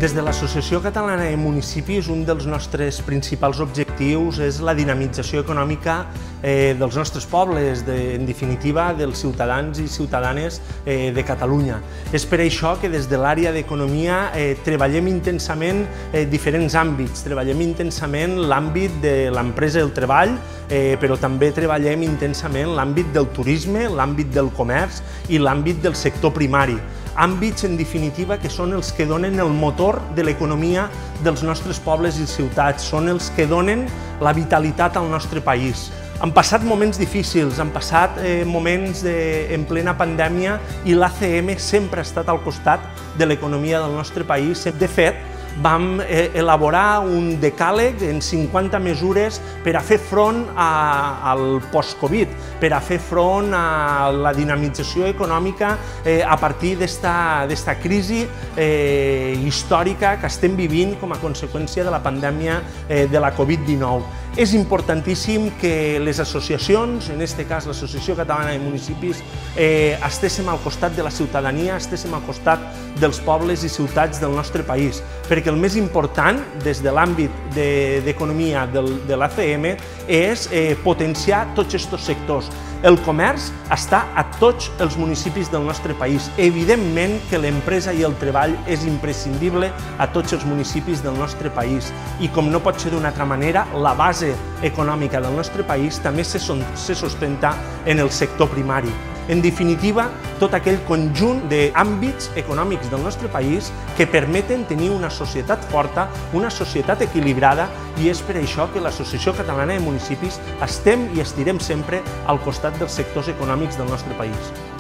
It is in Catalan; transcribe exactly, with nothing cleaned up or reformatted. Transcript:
Des de l'Associació Catalana de Municipis, un dels nostres principals objectius és la dinamització econòmica eh, dels nostres pobles, de, en definitiva, dels ciutadans i ciutadanes eh, de Catalunya. És per això que des de l'àrea d'economia eh, treballem intensament eh, diferents àmbits. Treballem intensament l'àmbit de l'empresa i el treball, eh, però també treballem intensament l'àmbit del turisme, l'àmbit del comerç i l'àmbit del sector primari. Àmbits, en definitiva, que són els que donen el motor de l'economia dels nostres pobles i ciutats, són els que donen la vitalitat al nostre país. Han passat moments difícils, han passat eh, moments de, en plena pandèmia i l'A C M sempre ha estat al costat de l'economia del nostre país. De fet, vam eh, elaborar un decàleg en cinquanta mesures per a fer front a, al post-Covid, per a fer front a la dinamització econòmica eh, a partir d'esta crisi eh, històrica que estem vivint com a conseqüència de la pandèmia eh, de la Covid dinou. És importantíssim que les associacions, en aquest cas l'Associació Catalana de Municipis, eh, estiguem al costat de la ciutadania, estiguem al costat dels pobles i ciutats del nostre país, perquè el més important des de l'àmbit d'economia de, de l'A C M és eh, potenciar tots aquests sectors. El comerç està a tots els municipis del nostre país. Evidentment que l'empresa i el treball és imprescindible a tots els municipis del nostre país i, com no pot ser d'una altra manera, la base econòmica del nostre país també se sustenta en el sector primari. En definitiva, tot aquell conjunt d'àmbits econòmics del nostre país que permeten tenir una societat forta, una societat equilibrada, i és per això que l'Associació Catalana de Municipis estem i estirem sempre al costat dels sectors econòmics del nostre país.